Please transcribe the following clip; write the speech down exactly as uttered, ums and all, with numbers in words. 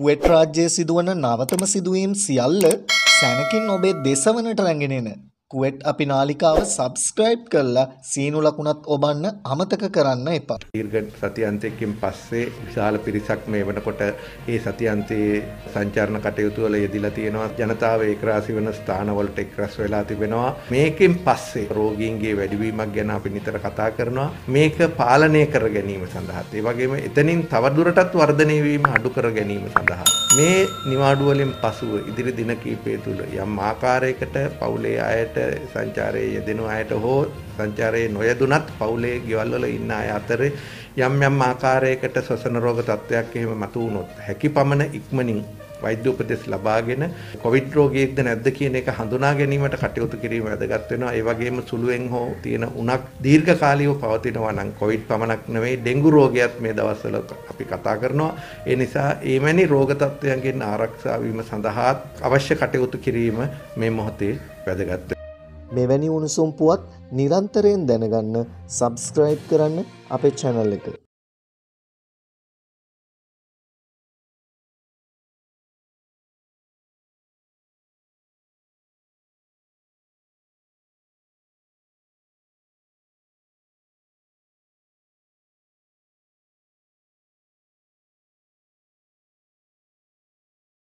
කුවේට් රාජ්‍යයේ සිදුවන නවතම සිදුවීම් සියල්ල සැනකින් ඔබේ දෙසවනට රැගෙන එන කුවේට් අපි නාලිකාව සබ්ස්ක්‍රයිබ් කරලා සීනු ලකුණත් ඔබන්න අමතක කරන්න එපා. දීර්ඝ සතියන්තයකින් පස්සේ විශාල පිරිසක් මේ වෙනකොට ඒ සතියන්තයේ සංචාරණ කටයුතු වල යෙදিলা තියෙනවා. ජනතාව ඒකරාශී වෙන ස්ථානවලට එක්රැස් වෙලා තිබෙනවා. මේකෙන් පස්සේ රෝගීන්ගේ වැඩිවීමක් ගැන අපි නිතර කතා කරනවා. මේක පාලනය කර ගැනීම සඳහා ඒ වගේම එතනින් තවදුරටත් වර්ධනය වීම අඩු කර ගැනීම සඳහා මේ නිවාඩු වලින් පසුව ඉදිරි දින කිහිපය තුළ යම් ආකාරයකට පවුලේ අයට සංචාරයේ යෙදෙන අයට හෝ සංචාරයේ නොයදුනත් පවුලේ ගෙවල් වල ඉන්න අය අතර යම් යම් ආකාරයකට ශ්වසන රෝග තත්ත්වයක් එහෙම මතු වුණොත් හැකි පමණ ඉක්මනින් වෛද්‍ය උපදෙස් ලබාගෙන කොවිඩ් රෝගියෙක්ද නැද්ද කියන එක හඳුනා ගැනීමට කටයුතු කිරීම වැදගත් වෙනවා. ඒ වගේම සුළුෙන් හෝ තියෙන උණක් දීර්ඝ කාලීව පවතිනවා නම් කොවිඩ් පමණක් නෙවෙයි ඩෙන්ගු රෝගයත් මේ දවස්වල අපි කතා කරනවා. ඒ නිසා එවැනි රෝග තත්ත්වයන්ගෙන් ආරක්ෂා වීම සඳහා අවශ්‍ය කටයුතු කිරීම මේ මොහොතේ වැදගත් වෙනවා. මෙවැනි උණුසුම් පුවත් නිරන්තරයෙන් දැනගන්න සබ්ස්ක්‍රයිබ් කරන්න අපේ channel එක.